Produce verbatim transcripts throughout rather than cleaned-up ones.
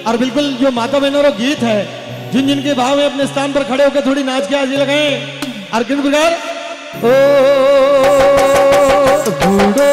और बिल्कुल जो माता बहनों का गीत है, जिन जिनके भाव में अपने स्थान पर खड़े होकर थोड़ी नाच के हाजिरी लगाएं। और किस प्रकार ओ बूढ़ो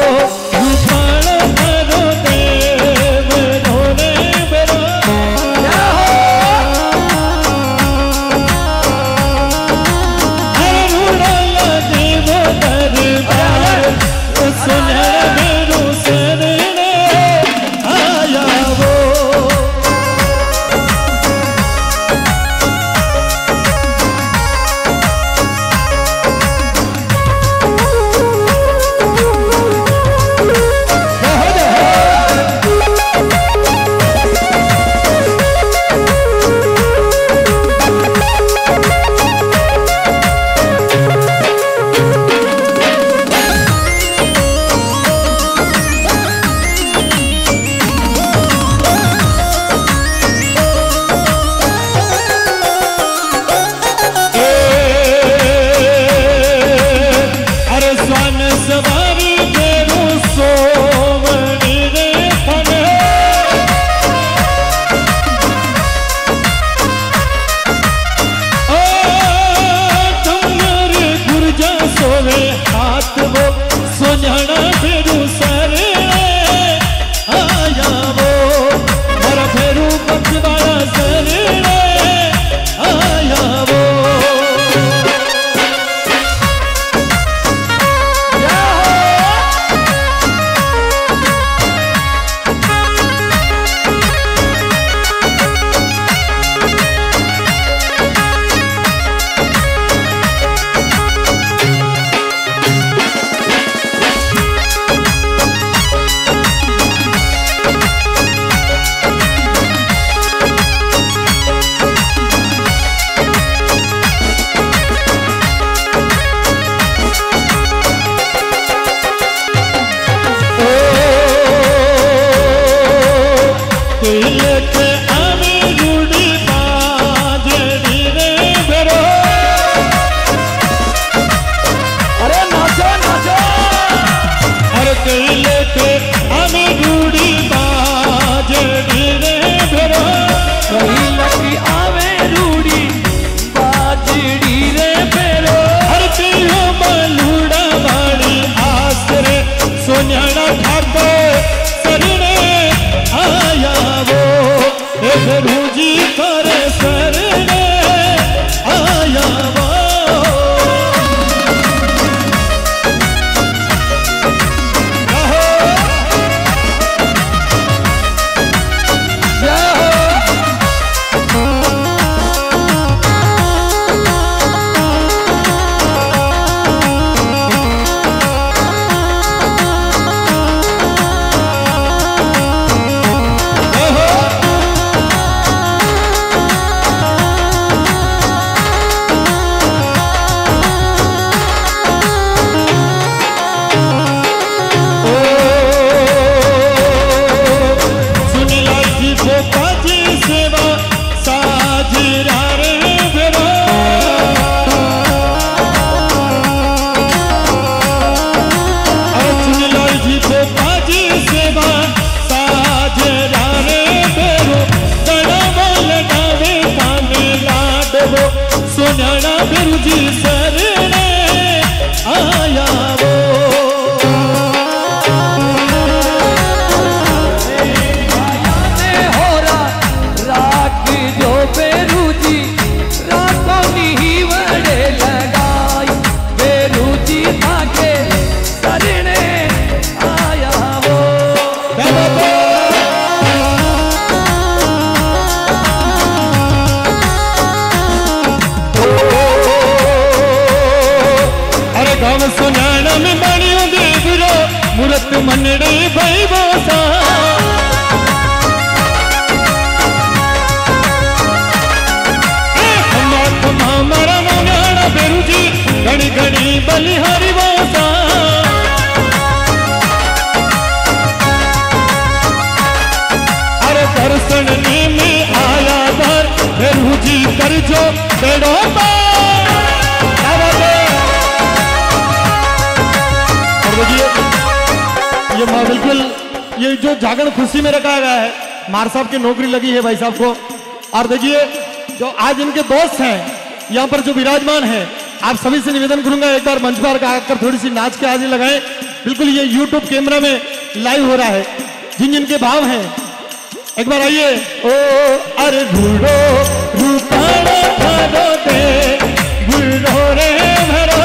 ये माँ बिल्कुल ये जो जागरण खुशी में रखा गया है, मार साहब की नौकरी लगी है भाई साहब को। और देखिए जो आज इनके दोस्त हैं यहाँ पर जो विराजमान हैं, आप सभी से निवेदन करूंगा एक बार मंच पर आकर थोड़ी सी नाच के हाजिरी लगाएं। बिल्कुल ये यूट्यूब कैमरा में लाइव हो रहा है। जिन जिनके भाव हैं एक बार आइए। ओ अरे ढूंढो रूपाना भरो दे ढूंढो रे भरो,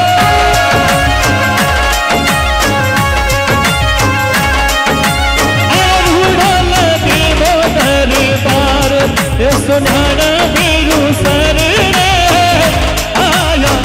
अरे ढूंढो लगे वो दरबार ये सुनाना मेरू सर रे आया।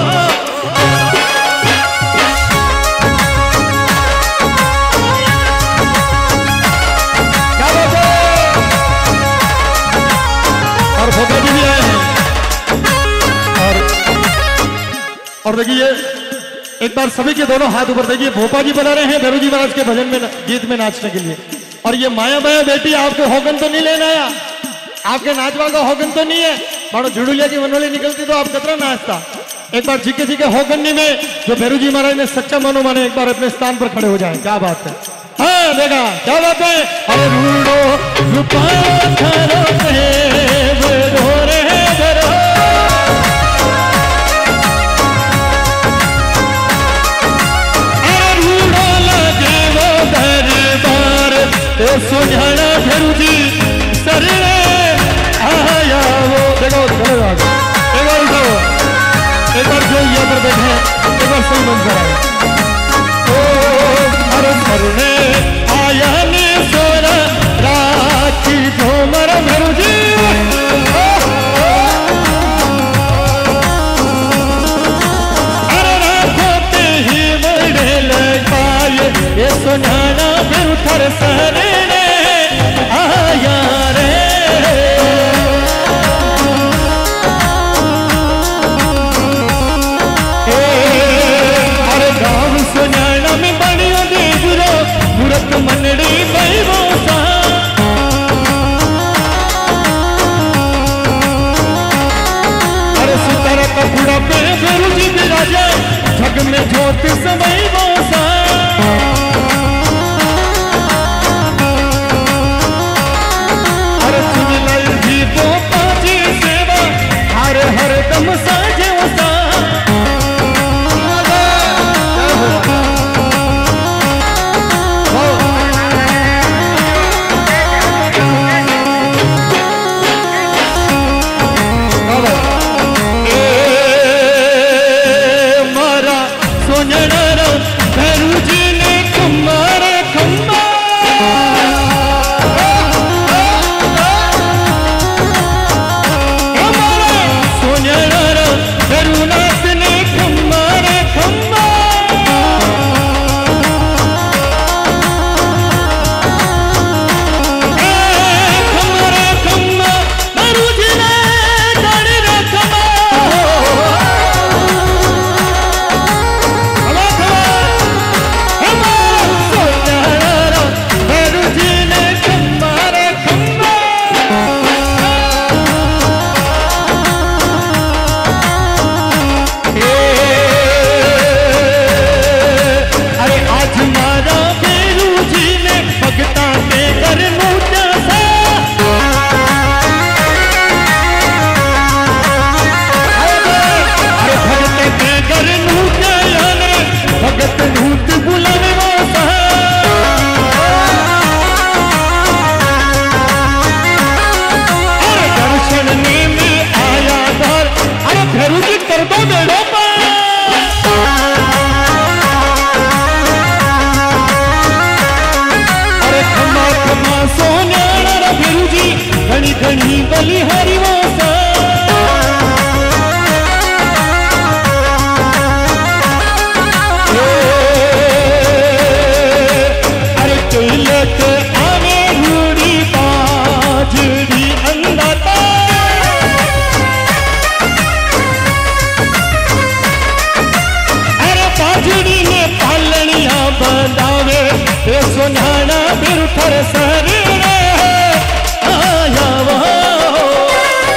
और भोपा जी भी आए हैं। और और देखिए एक बार सभी के दोनों हाथ ऊपर देखिए, भोपा जी बना रहे हैं भैरू जी महाराज के भजन में गीत में नाचने के लिए। और ये माया माया बेटी आपके होगन तो नहीं लेना आया, आपके नाचवा का होगन तो नहीं है। मानो झुड़ुलिया की वनोली निकलती तो आप कतरा नाचता। एक बार जीके जीके होगन्नी में जो भैरू जी महाराज ने सच्चा मनो माने एक बार अपने स्थान पर खड़े हो जाए। क्या बात है, हाँ देखा क्या बात है। अरे रूडो रूपा धरो रे भरो रे भरो, अरे रूडो लगे वो दरबार तो सुझाना भैरू जी सर रे आया वो। देखो चलो एक बार उठो, एक बार जो यहाँ पर बैठे एक बार सही बंद कराए। अरे सरुने आया ने सोरा राखी झोमर भैरू जी, अरे राखों पे ही बड़े लगाए ये सुनाना भैरू थर सर रे आया रे। मनड़ी बैवो सा, अरे सुतारा कपड़ा पे भैरू जी विराजे जग में ज्योत समय वो सा, अरे सुनिलाई भी वो पाजी सेवा हर हर दम साजे वो सा। बलिहारी वो सा, अरे चलत आने रूड़ी बाजड़ी अंदाता, अरे बाजड़ी ने पालनिया बंधावे ये सुनाना बिरथर सर रे आया वो।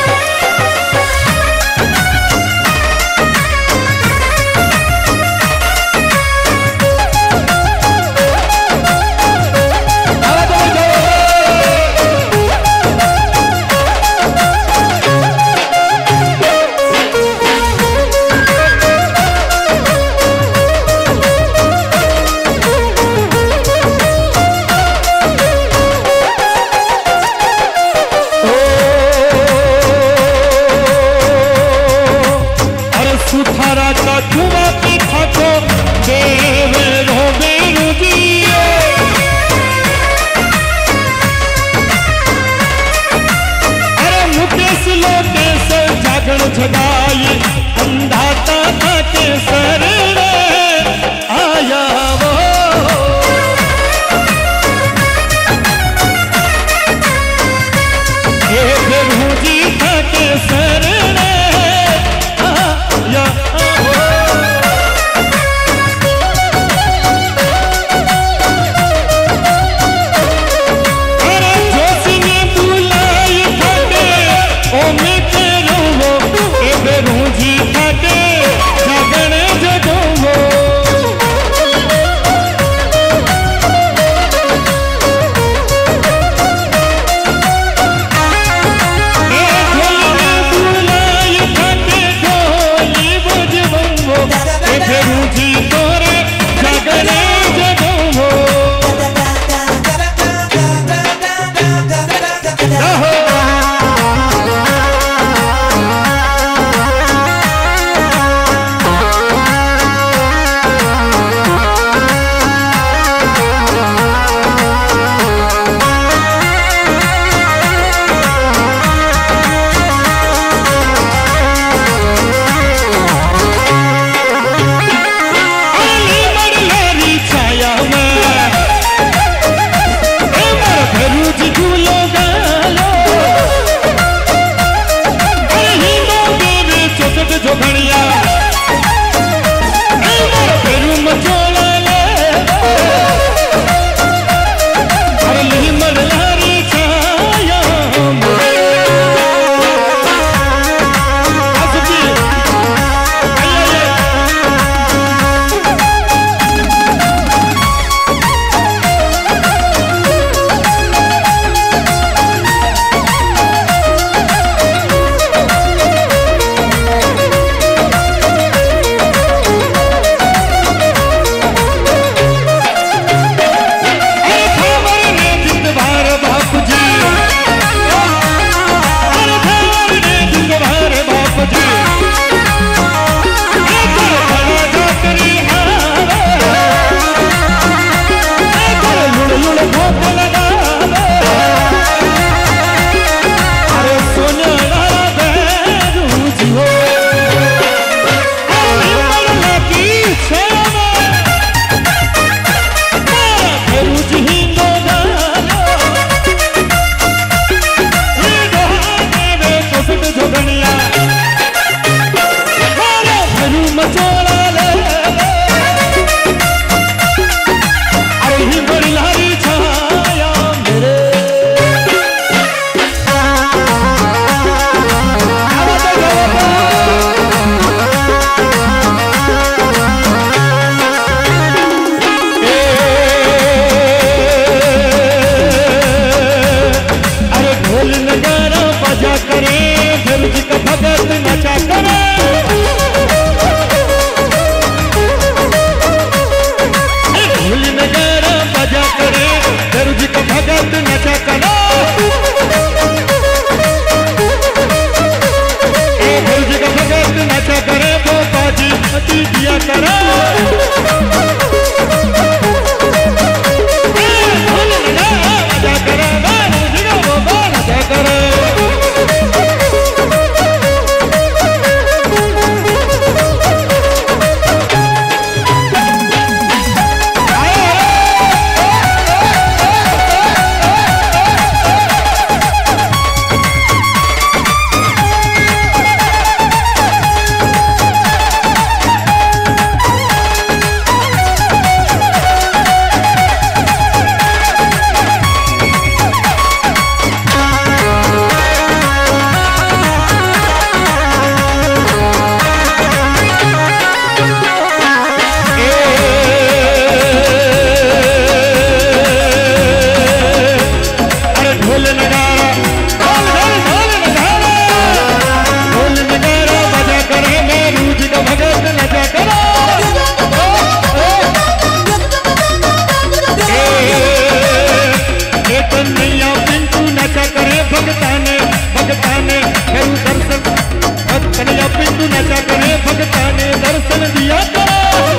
भगता ने दर्शन दिया करो।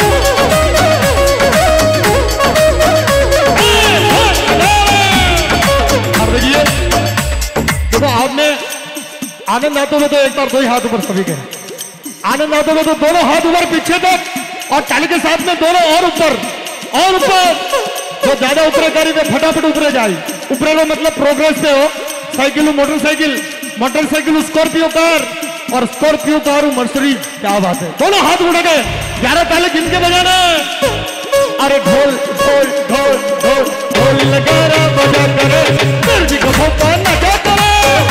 अब देखिए, देखो आपने आनंद आते हुए तो एक बार दो ही हाथ ऊपर सभी के, आनंद आते हुए तो दोनों हाथ ऊपर पीछे तक और ताली के साथ में दोनों और ऊपर और ऊपर। जो ज्यादा ऊपरे करी वे फटाफट ऊपरे जाए। ऊपरे लो मतलब प्रोग्रेस पे हो। Cycle motorcycle motorcycle Scorpio car और स्कॉर्पियो कार मर्सिडीज। क्या बात है, दोनों हाथ उठा के ग्यारह ताले गिन के बजाना। अरे ढोल ढोल ढोल ढोल ढोल नगारा बजा करे, दर्जी को भोपा नचा करे।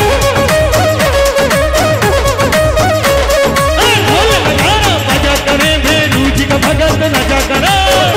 ढोल नगारा बजा करे, भेरू जी का भगत नचा करे।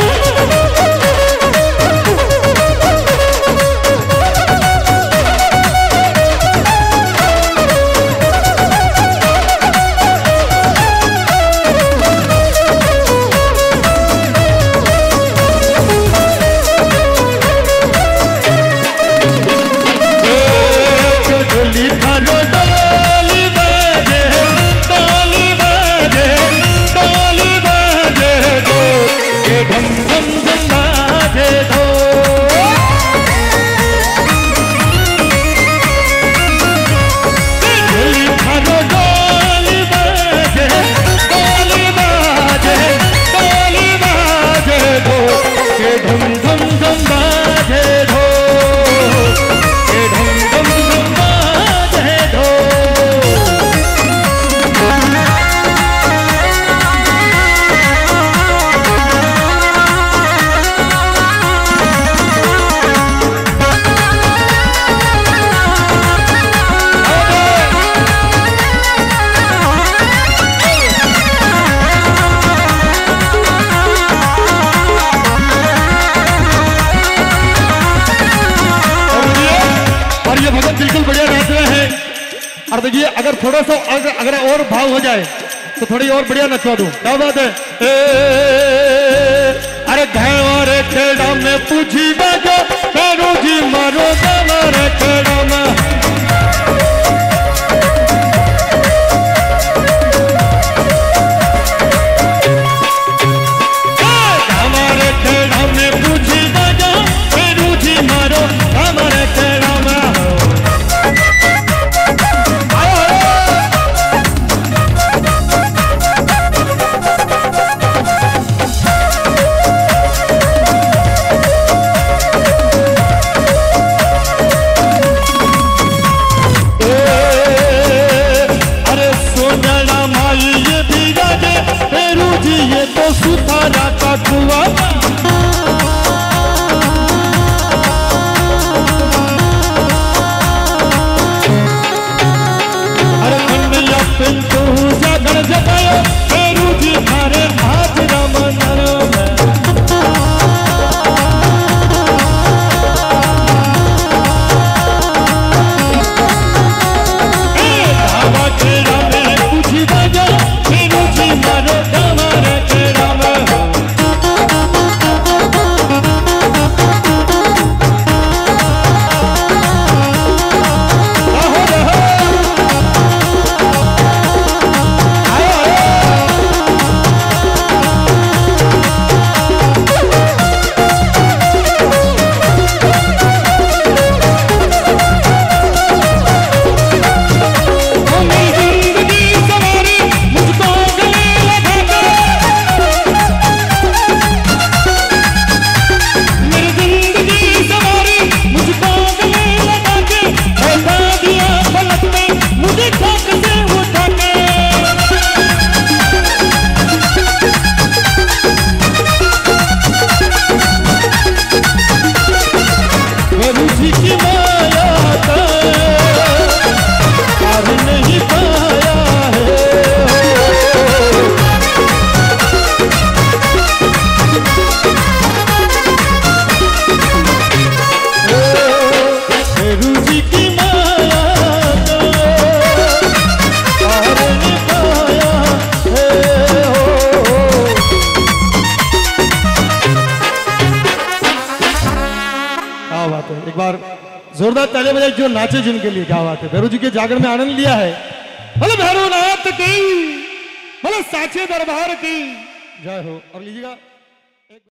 और देखिए, अगर थोड़ा सा अगर, अगर और भाव हो जाए तो थोड़ी और बढ़िया नचवा दूं। क्या बात है। ए, अरे घर और खेड़ा में पूछी बाजो, करो जी मारो हमारे खेड़ा में। हमारे खेड़ा में पूछी बाजो, करो जी मारो हमारे खेड़ा में। ये तो सुथारा का कुआ। अरे कन्हैया पिंटू जागरण जगायो, फेरू जी थारे हाथ राम नरम। धावा खेड़ा में पूछी बाजो, फेरू जी मारो हमारे खेड़ा में। जोरदार ताली बजाई जो नाचे जिनके लिए। क्या बात है। भैरव जी के जागरण में आनंद लिया है। बोलो भैरवनाथ की। बोले साचे दरबार की जय हो। और लीजिएगा